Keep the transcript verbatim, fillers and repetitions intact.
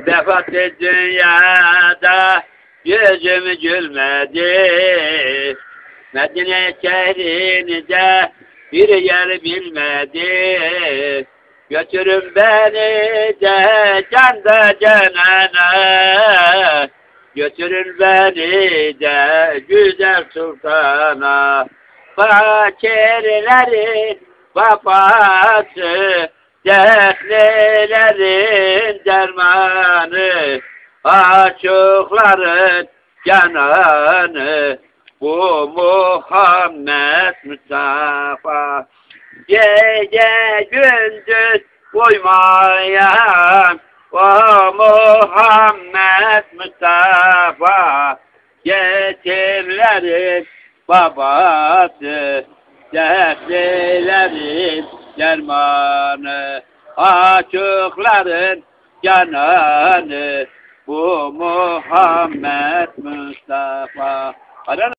Vefat dünyada yüzüm gülmedi. Medine şehrinde bir yer bilmedi. Götürün beni de canda canana. Götürün beni de güzel sultana. Fakirlerin babası, dertlilerin dermanı, açıkların cananı, bu Muhammed Mustafa. Gece gündüz uymayan o Muhammed Mustafa, yetimlerin babası, dertlilerin dermanı, açıkların cananı, bu Muhammed Mustafa.